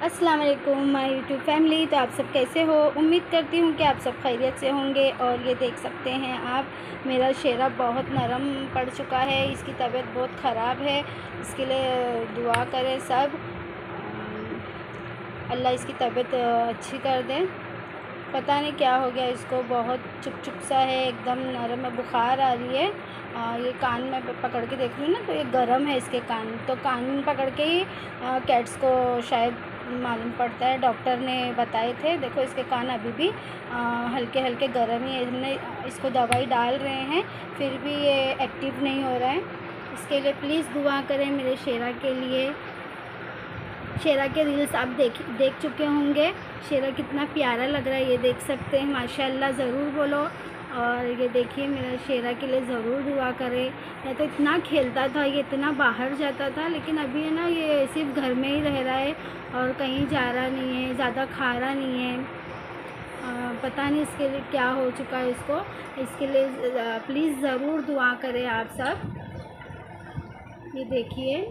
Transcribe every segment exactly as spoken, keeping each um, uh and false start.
अस्सलाम वालेकुम my YouTube family. तो आप सब कैसे हो? उम्मीद करती हूँ कि आप सब खैरियत से होंगे। और ये देख सकते हैं आप, मेरा शेरा बहुत नरम पड़ चुका है, इसकी तबीयत बहुत ख़राब है। इसके लिए दुआ करें सब, अल्लाह इसकी तबीयत अच्छी कर दें। पता नहीं क्या हो गया इसको, बहुत चुप चुप सा है, एकदम नरम में बुखार आ रही है। आ, ये कान में पकड़ के देख रही हूँ ना, तो ये गर्म है इसके कान। तो कान पकड़ के ही आ, कैट्स को शायद मालूम पड़ता है, डॉक्टर ने बताए थे। देखो इसके कान अभी भी आ, हल्के हल्के गर्म ही है। हमने इसको दवाई डाल रहे हैं, फिर भी ये एक्टिव नहीं हो रहा है। इसके लिए प्लीज़ दुआ करें मेरे शेरा के लिए। शेरा के रील्स आप देख देख चुके होंगे। शेरा कितना प्यारा लग रहा है, ये देख सकते हैं। माशाल्लाह ज़रूर बोलो। और ये देखिए, मेरा शेरा के लिए ज़रूर दुआ करें। या तो इतना खेलता था, ये इतना बाहर जाता था, लेकिन अभी है ना, ये सिर्फ घर में ही रह रहा है और कहीं जा रहा नहीं है, ज़्यादा खा रहा नहीं है। आ, पता नहीं इसके लिए क्या हो चुका है इसको। इसके लिए प्लीज़ ज़रूर दुआ करें आप सब। ये देखिए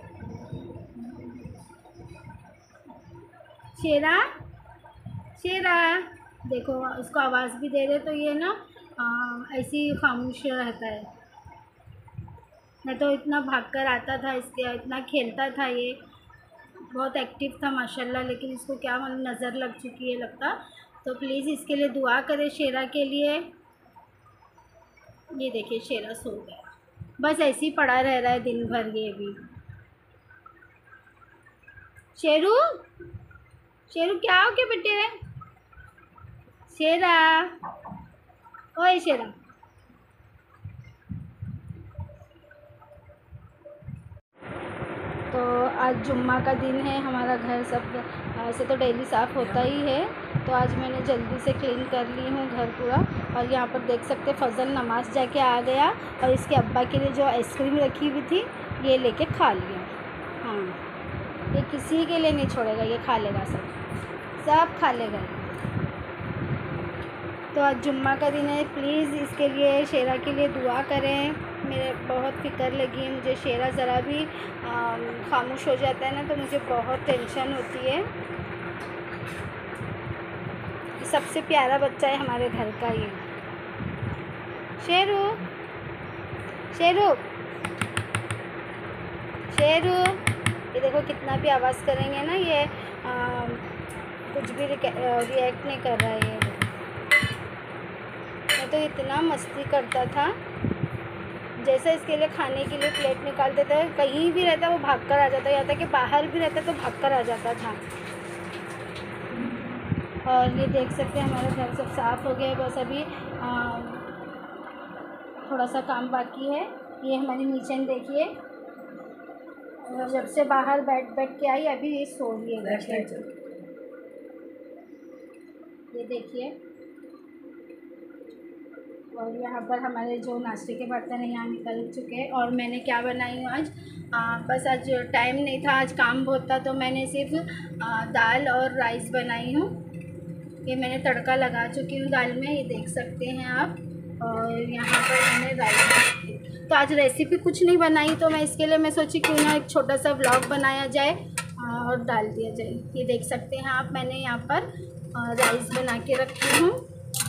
शेरा, शेरा देखो, उसको आवाज़ भी दे रहे तो ये ना ऐसे ही खामोश रहता है। मैं तो इतना भागकर आता था इसके, इतना खेलता था, ये बहुत एक्टिव था माशाल्लाह। लेकिन इसको क्या मालूम नज़र लग चुकी है लगता। तो प्लीज़ इसके लिए दुआ करें शेरा के लिए। ये देखिए शेरा सो गया, बस ऐसे ही पड़ा रह रहा है दिन भर ये भी। शेरू, शेरू क्या हो गया बेटे? शेरा, ओए शेरा, तो आज जुम्मा का दिन है। हमारा घर सब ऐसे तो डेली साफ़ होता ही है, तो आज मैंने जल्दी से क्लीन कर ली हूँ घर पूरा। और यहाँ पर देख सकते फजल नमाज जाके आ गया, और इसके अब्बा के लिए जो आइसक्रीम रखी हुई थी ये लेके खा लिया। हाँ, ये किसी के लिए नहीं छोड़ेगा, ये खा लेगा, सब सब खा लेगा। तो आज जुम्मा का दिन है, प्लीज़ इसके लिए, शेरा के लिए दुआ करें। मेरे बहुत फ़िक्र लगी है मुझे। शेरा ज़रा भी खामोश हो जाता है ना, तो मुझे बहुत टेंशन होती है। सबसे प्यारा बच्चा है हमारे घर का ये। शेरू, शेरू, शेरू, ये देखो कितना भी आवाज़ करेंगे ना, ये आ, कुछ भी रिएक्ट नहीं कर रहा है। ये मैं तो इतना मस्ती करता था, जैसे इसके लिए खाने के लिए प्लेट निकालते थे, कहीं भी रहता वो भाग कर आ जाता, या था कि बाहर भी रहता तो भाग कर आ जाता था। और ये देख सकते हैं हमारा घर सब साफ़ हो गया है, बस अभी आ, थोड़ा सा काम बाकी है। ये हमारी नीचे देखिए, जब से बाहर बैठ बैठ के आई अभी ये सो रही है। ये देखिए, और यहाँ पर हमारे जो नाश्ते के बर्तन हैं यहाँ निकल चुके हैं। और मैंने क्या बनाई हूँ आज, आ, बस आज टाइम नहीं था, आज काम बहुत था, तो मैंने सिर्फ आ, दाल और राइस बनाई हूँ। ये मैंने तड़का लगा चुकी हूँ दाल में, ये देख सकते हैं आप। और यहाँ पर मैंने राइस, तो आज रेसिपी कुछ नहीं बनाई, तो मैं इसके लिए मैं सोची क्यों ना एक छोटा सा व्लॉग बनाया जाए और डाल दिया जाए। ये देख सकते हैं आप, मैंने यहाँ पर राइस बना के रखी हूँ,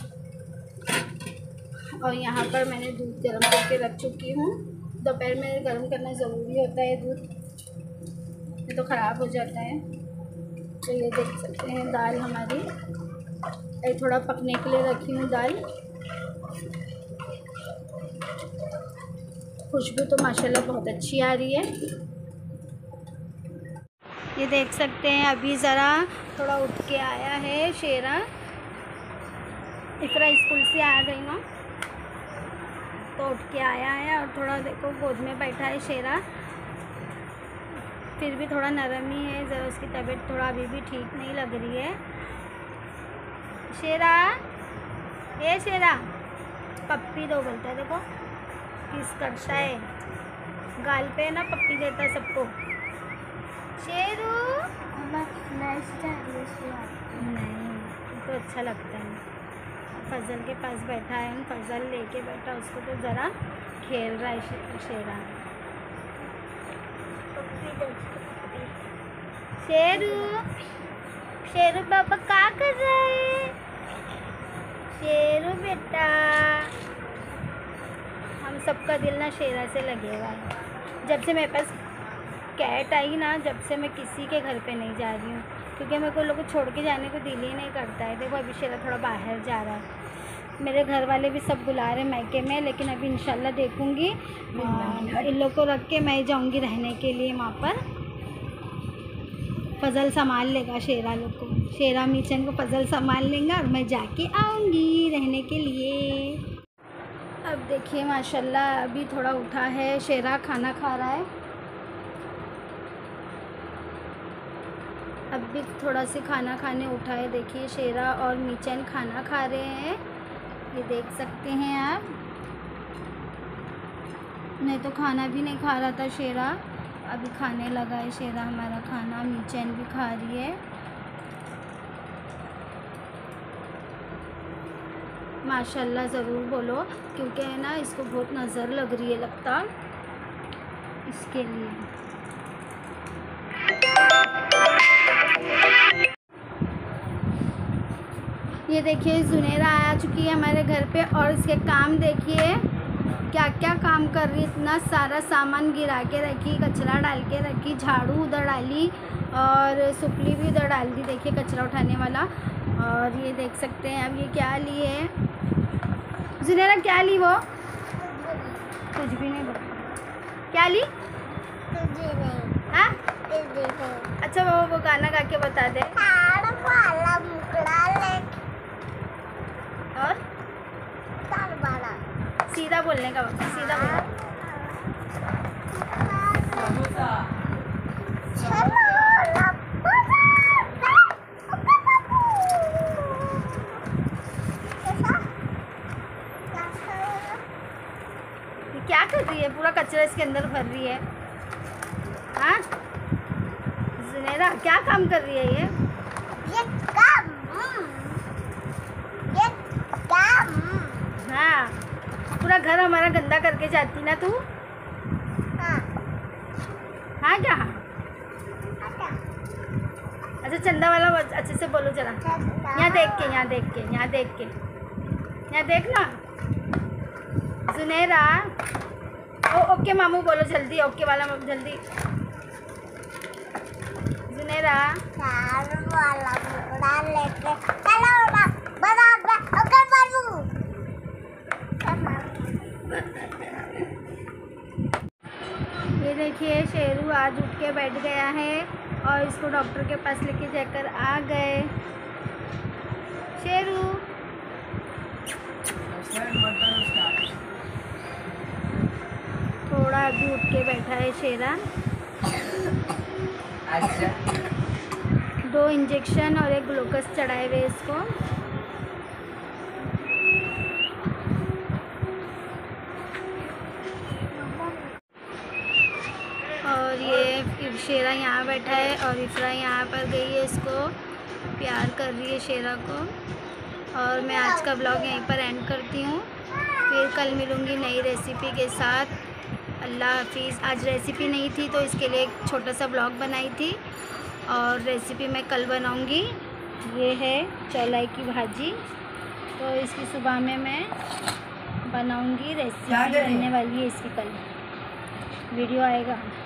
और यहाँ पर मैंने दूध गर्म करके रख चुकी हूँ। दोपहर में गर्म करना ज़रूरी होता है दूध, ये तो ख़राब हो जाता है। तो ये देख सकते हैं दाल हमारी, ये थोड़ा पकने के लिए रखी हूँ दाल। खुशबू तो माशाल्लाह बहुत अच्छी आ रही है। ये देख सकते हैं अभी ज़रा थोड़ा उठ के आया है शेरा। इकरा स्कूल से आ गई ना, तो उठ के आया है, और थोड़ा देखो गोद में बैठा है शेरा। फिर भी थोड़ा नरम ही है, ज़रा उसकी तबीयत थोड़ा अभी भी ठीक नहीं लग रही है। शेरा, ये शेरा पप्पी दो बोलता है, देखो किस करता है, गाल पे ना पप्पी देता है सबको। शेरू नहीं, तो अच्छा लगता है। फजल के पास बैठा है, फजल लेके बैठा, उसको तो ज़रा खेल रहा है शेरा। शेरू शेरू पापा क्या कर रहा है? शेरू बेटा, हम सबका दिल ना शेरा से लगेगा है। जब से मेरे पास कैट आई ना, जब से मैं किसी के घर पे नहीं जा रही हूँ, क्योंकि मेरे को लोगों को छोड़ के जाने को दिल ही नहीं करता है। देखो अभी शेरा थोड़ा बाहर जा रहा है, मेरे घर वाले भी सब बुला रहे मायके में, लेकिन अभी इंशाल्लाह देखूँगी इन लोग को रख के मैं जाऊँगी रहने के लिए वहाँ पर। फजल संभाल लेगा शेरा लोग को, शेरा मीचन को फजल संभाल लेंगे और मैं जाके आऊँगी रहने के लिए। अब देखिए माशाल्लाह अभी थोड़ा उठा है शेरा, खाना खा रहा है। अब भी थोड़ा सी खाना खाने उठा है। देखिए शेरा और मीचन खाना खा रहे हैं, ये देख सकते हैं आप। नहीं तो खाना भी नहीं खा रहा था शेरा, अभी खाने लगा है शेरा हमारा खाना। मीचन भी खा रही है। माशाल्लाह ज़रूर बोलो, क्योंकि है ना इसको बहुत नज़र लग रही है लगता, इसके लिए। ये देखिए जुनेरा आ चुकी है हमारे घर पे, और इसके काम देखिए क्या क्या काम कर रही है। इतना सारा सामान गिरा के रखी, कचरा डाल के रखी, झाड़ू उधर डाली और सुपली भी उधर डाल दी। देखिए कचरा उठाने वाला। और ये देख सकते हैं अब ये क्या ली है जुनेरा, क्या ली वो? कुछ भी नहीं बोला। क्या ली? हाँ अच्छा वो वो गाना गा के बता दे। और सीधा बोलने का वक्त, सीधा बोलना। क्या कर रही है? पूरा कचरा इसके अंदर भर रही है। हाँ जुनेरा क्या काम कर रही है ये? ये काम ये काम हाँ, पूरा घर हमारा गंदा करके जाती ना तू। हाँ हाँ क्या हाँ? अच्छा चंदा वाला अच्छे से बोलो जरा। यहाँ देख के यहाँ देख के यहाँ देख के यहाँ देखना जुनेरा। ओ ओके मामू बोलो जल्दी, ओके वाला जल्दी जुनेरा। वाला लेके ये देखिए शेरू आज उठ के बैठ गया है और इसको डॉक्टर के पास लेके जाकर आ गए। शेरू थोड़ा अभी उठ के बैठा है शेरा। दो इंजेक्शन और एक ग्लूकोज चढ़ाए हुए इसको। और ये शेरा यहाँ बैठा है और इफ्रा यहाँ पर गई है, इसको प्यार कर रही है शेरा को। और मैं आज का ब्लॉग यहीं पर एंड करती हूँ, फिर कल मिलूँगी नई रेसिपी के साथ। अल्लाह हाफिज़। आज रेसिपी नहीं थी तो इसके लिए एक छोटा सा ब्लॉग बनाई थी, और रेसिपी मैं कल बनाऊँगी। ये है चौलाई की भाजी, तो इसकी सुबह में मैं बनाऊँगी। रेसिपी बनने वाली है इसकी, कल वीडियो आएगा।